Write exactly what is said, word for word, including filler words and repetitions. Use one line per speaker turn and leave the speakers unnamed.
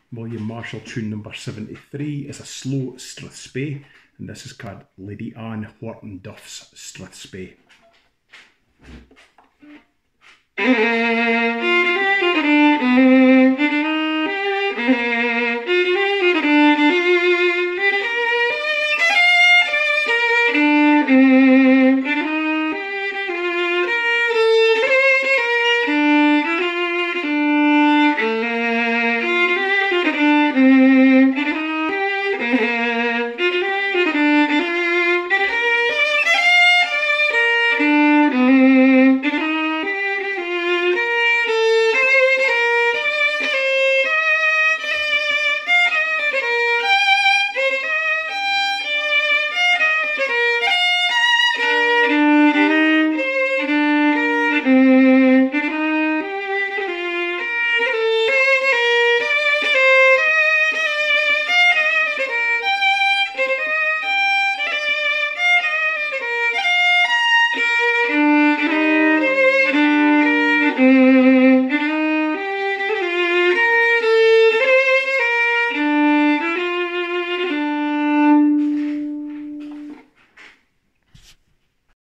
William Marshall tune number seventy-three is a slow Strathspey, and this is called Lady Anne Wharton Duff's Strathspey.